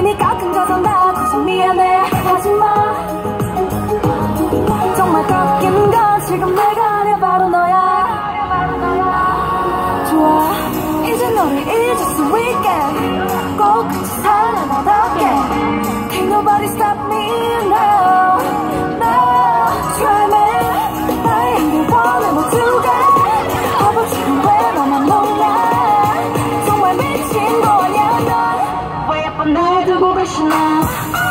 네가 끊겨서 나 커서 미안해 하지마. 정말 꺾이는 건 지금 내가 아니야 바로 너야. 좋아 이제 너를 잊을 수 있게 꼭 같이 살아나답게. Can't nobody stop me now. No try me. 나에게 원해 모두가 허벅지는 왜 너만 몰라. 정말 미친 거 아냐 넌 왜 예쁜 날 두고 계시나.